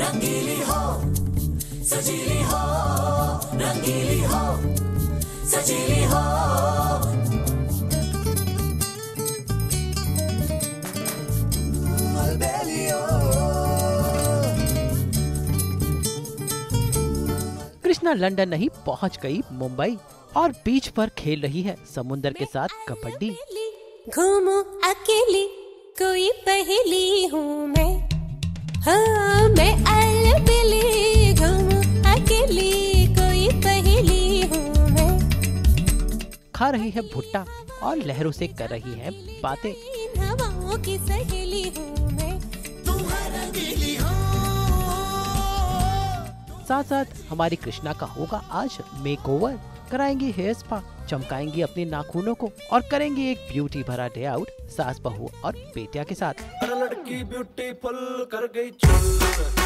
रंगीली हो, सजीली हो, रंगीली हो, सजीली हो। कृष्णा लंदन नहीं पहुंच गई मुंबई और बीच पर खेल रही है समुंदर के साथ कबड्डी। घूमूं अकेली कोई पहेली हूँ मैं, हाँ मैं अलबेली। घूमूं अकेली कोई पहेली हूँ मैं। खा रही है भुट्टा और लहरों से कर रही है बातें। इन हवाओं की सहेली हूँ मैं, तुम्हारा रंगीली हो। साथ साथ हमारी कृष्णा का होगा आज मेकओवर। कराएंगी हेयर स्पा, चमकाएंगी अपने नाखूनों को और करेंगी एक ब्यूटी भरा डे आउट सास बहू और बेटिया के साथ। लड़की ब्यूटीफुल कर गई चुल।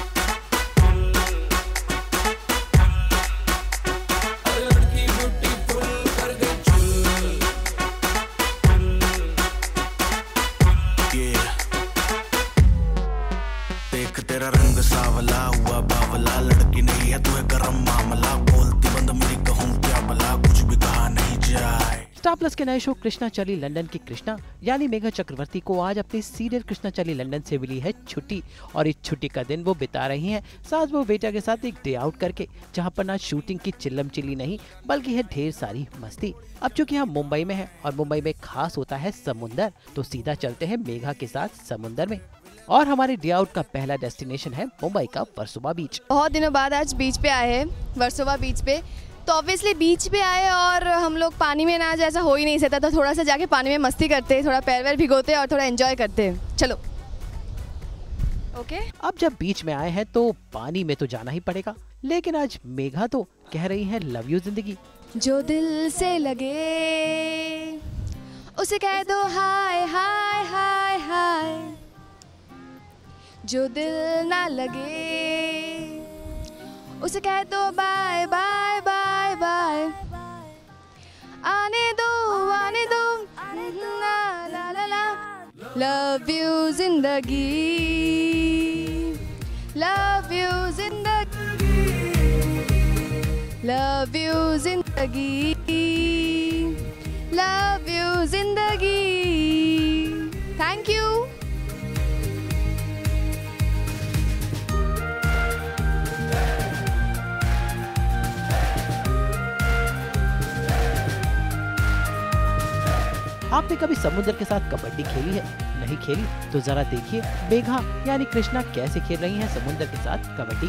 तेरा रंग सावला हुआ बावला, लड़की नहीं है तू है गरम मामला, बोलती बंद मेरी कहूँ क्या भला, कुछ भी कहा नहीं जाए। स्टार प्लस के नए शो कृष्णा चली लंदन की कृष्णा यानी मेघा चक्रवर्ती को आज अपनी सीरियल कृष्णा चली लंदन से मिली है छुट्टी और इस छुट्टी का दिन वो बिता रही हैं सास बहू बेटा के साथ एक डे आउट करके, जहां पर ना शूटिंग की चिल्लम चिल्ली नहीं बल्कि है ढेर सारी मस्ती। अब चूंकि हम मुंबई में है और मुंबई में खास होता है समुंदर, तो सीधा चलते हैं मेघा के साथ समुंदर में। और हमारे डे आउट का पहला डेस्टिनेशन है मुंबई का वर्सोवा बीच। बहुत दिनों बाद आज बीच पे आए हैं, वर्सोवा बीच पे। तो ऑब्वियसली बीच पे आए और हम लोग पानी में ना जाए ऐसा हो ही नहीं सकता, तो थोड़ा सा जाके पानी में मस्ती करते, थोड़ा पैर वैर भिगोते और थोड़ा एंजॉय करते। चलो ओके। अब जब बीच में आए हैं तो पानी में तो जाना ही पड़ेगा, लेकिन आज मेघा तो कह रही है लव यू जिंदगी। जो दिल से लगे उसे कह दो हाय हाय हाय हाय, जो दिल ना लगे उसे कह दो बाय बाय बाय बाय। आने दो ला ला ला ला। लव यू जिंदगी, लव यू जिंदगी, लव यू जिंदगी, लव यू जिंदगी। Thank you. आपने कभी समुद्र के साथ कबड्डी खेली है? नहीं खेली तो जरा देखिए मेघा यानी कृष्णा कैसे खेल रही हैं समुद्र के साथ कबड्डी।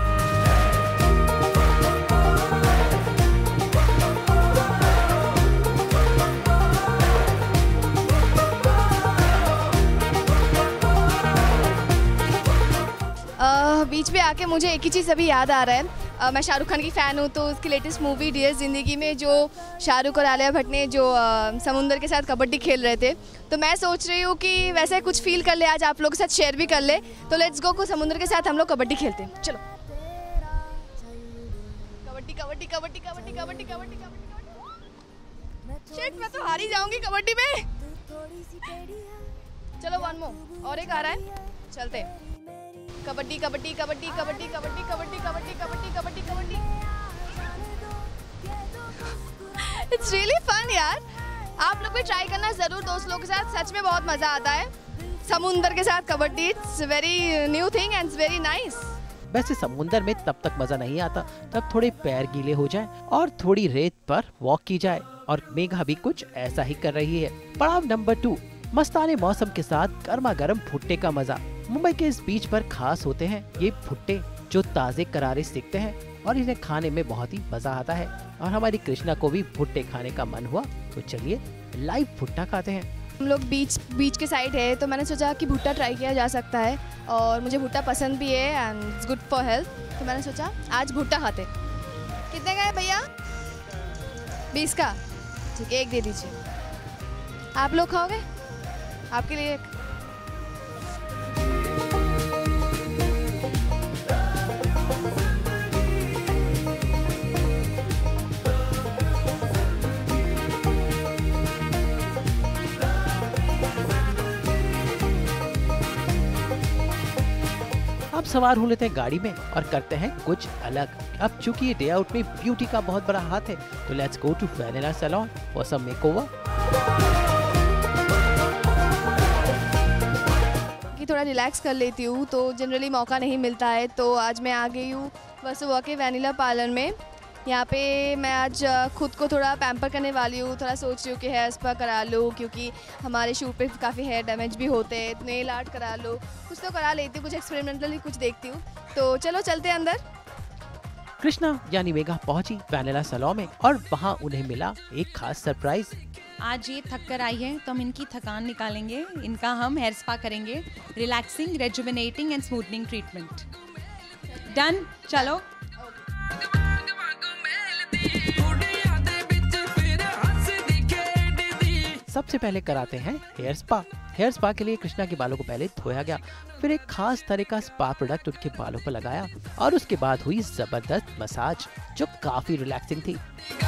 बीच पे आके मुझे एक ही चीज़ अभी याद आ रहा है। मैं शाहरुख खान की फ़ैन हूँ, तो उसकी लेटेस्ट मूवी डियर ज़िंदगी में जो शाहरुख और आलिया भट्ट ने जो समुंदर के साथ कबड्डी खेल रहे थे, तो मैं सोच रही हूँ कि वैसे कुछ फील कर ले, आज आप लोगों के साथ शेयर भी कर ले। तो लेट्स गो को समुंदर के साथ हम लोग कबड्डी खेलते हैं। चलो कबड्डी कबड्डी कबड्डी कबड्डी कबड्डी कबड्डी कबड्डी। शिट, मैं तो हार ही जाऊंगी कबड्डी में। चलो वन मोर, और एक आ रहा है, चलते। Kabaddi kabaddi kabaddi kabaddi kabaddi kabaddi kabaddi kabaddi kabaddi kabaddi. It's really fun यार, आप लोग भी ट्राई करना जरूर दोस्त लोगों के साथ, सच में बहुत मजा आता है समुंदर के साथ kabaddi. It's very new thing and it's very nice. वैसे समुंदर में तब तक मजा नहीं आता तब थोड़े पैर गीले हो जाएं और थोड़ी रेत पर वॉक की जाए, और मेघा भी कुछ ऐसा ही कर रही है। पड़ाव नंबर 2, मस्ताने मौसम के साथ गर्मा गर्म भुट्टे का मजा। मुंबई के इस बीच पर खास होते हैं ये भुट्टे, जो ताजे करारे सेकते हैं और इन्हें खाने में बहुत ही मजा आता है। और हमारी कृष्णा को भी भुट्टे खाने का मन हुआ, तो चलिए लाइव भुट्टा खाते हैं। हम लोग बीच के साइड है, तो मैंने सोचा कि भुट्टा ट्राई किया जा सकता है, और मुझे भुट्टा पसंद भी है and it's good for health, तो मैंने सोचा आज भुट्टा खाते। कितने का है भैया? 20 का। ठीक है, एक दे दीजिए। आप लोग खाओगे? आपके लिए एक। अब सवार हो लेते हैं गाड़ी में और करते हैं कुछ अलग। अब चूंकि ये डे आउट में ब्यूटी का बहुत बड़ा हाथ है, तो let's go to vanilla salon for some makeover. कि थोड़ा रिलैक्स कर लेती हूँ, तो जनरली मौका नहीं मिलता है, तो आज मैं आ गई हूँ वसुवा के वैनिला पार्लर में। यहाँ पे मैं आज खुद को थोड़ा पैम्पर करने वाली हूँ। थोड़ा सोच रही हूँ कि हेयर स्पा करा लूँ, क्योंकि हमारे शूट पे काफ़ी हेयर डैमेज भी होते हैं। नेल आर्ट करा लो, कुछ तो करा लेती हूँ, कुछ एक्सपेरिमेंटली कुछ देखती हूँ। तो चलो चलते हैं अंदर। कृष्णा यानी मेघा पहुंची वैनिला सैलून में और वहाँ उन्हें मिला एक खास सरप्राइज। आज ये थक कर आई है तो हम इनकी थकान निकालेंगे। इनका हम हेयर स्पा करेंगे, relaxing, rejuvenating and smoothening treatment. Done, चलो। सबसे पहले कराते हैं हेयर स्पा। हेयर स्पा के लिए कृष्णा के बालों को पहले धोया गया, फिर एक खास तरह का स्पा प्रोडक्ट उनके बालों पर लगाया और उसके बाद हुई जबरदस्त मसाज जो काफी रिलैक्सिंग थी।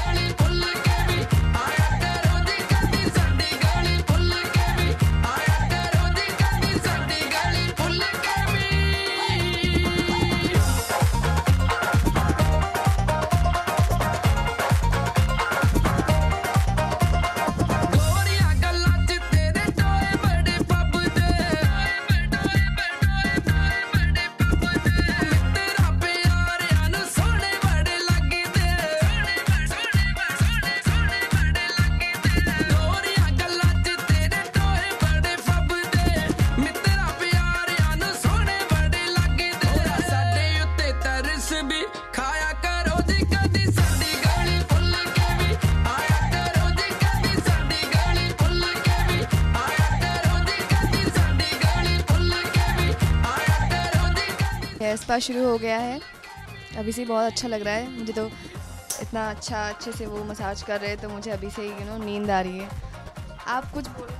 हेयर स्पा शुरू हो गया है। अभी से बहुत अच्छा लग रहा है मुझे, तो इतना अच्छे से वो मसाज कर रहे हैं, तो मुझे अभी से ही नींद आ रही है। आप कुछ बोलो।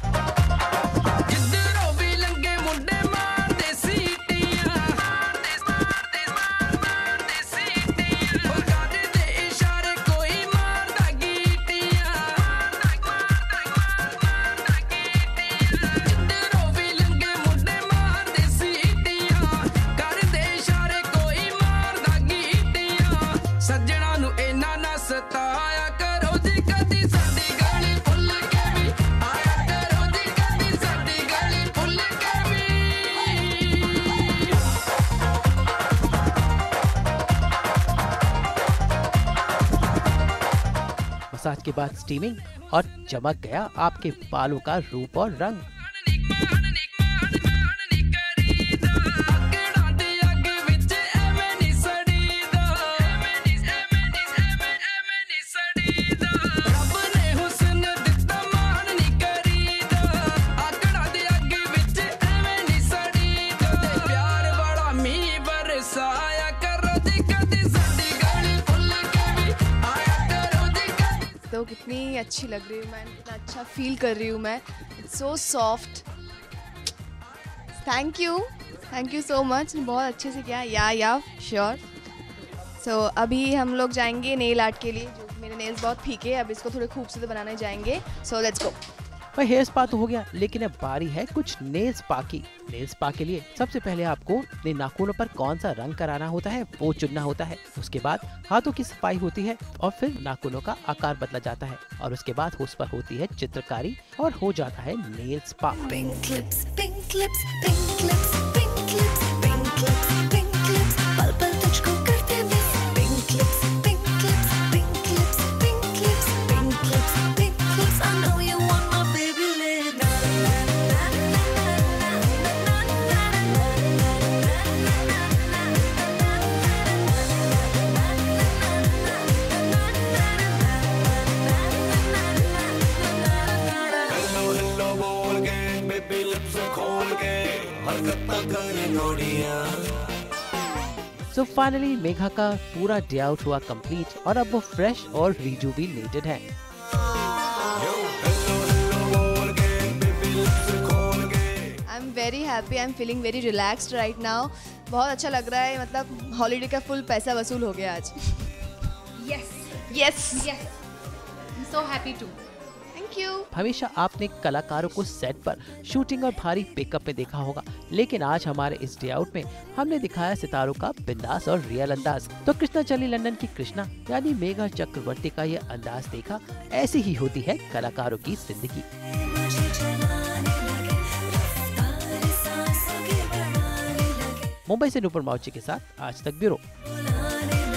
मसाज के बाद स्टीमिंग और चमक गया आपके बालों का रूप और रंग। तो कितनी अच्छी लग रही हूँ मैं, कितना अच्छा फील कर रही हूँ मैं। It's so soft. Thank you so much. बहुत अच्छे से किया। या श्योर। सो अभी हम लोग जाएंगे नेल आर्ट के लिए। जो मेरे नेल्स बहुत फीके हैं, अब इसको थोड़े खूबसूरत बनाने जाएंगे। So let's go. भाई हेयर स्पा तो हो गया, लेकिन अब बारी है कुछ नेल स्पा की। नेल स्पा के लिए सबसे पहले आपको अपने नाखूनों पर कौन सा रंग कराना होता है वो चुनना होता है। उसके बाद हाथों की सफाई होती है और फिर नाखूनों का आकार बदला जाता है और उसके बाद उस पर होती है चित्रकारी और हो जाता है nail spa. Pink lips, pink lips, pink lips, pink lips, pink lips, pink lips, पल पल तुझको करते miss. Pink lips, pink lips, pink lips, pink lips, pink lips, pink lips. I know you want my baby lips. Hello hello बोल के baby lips खोल के हरकत करे नोड़ियां। सो फाइनली मेघा का पूरा डे आउट हुआ कंप्लीट और अब वो फ्रेश और रिजुविनेटेड है। I am very happy. I am feeling very relaxed right now. बहुत अच्छा लग रहा है। मतलब हॉलीडे का फुल पैसा वसूल हो गया आज। Yes, yes. yes. I'm so happy too. Thank you. हमेशा आपने कलाकारों को सेट पर शूटिंग और भारी पिकअप में देखा होगा, लेकिन आज हमारे इस डे आउट में हमने दिखाया सितारों का बिंदास और रियल अंदाज। तो कृष्णा चली लंदन की कृष्णा यानी मेघा चक्रवर्ती का ये अंदाज देखा, ऐसी ही होती है कलाकारों की जिंदगी। मुंबई से नुपुर मौची के साथ आज तक ब्यूरो।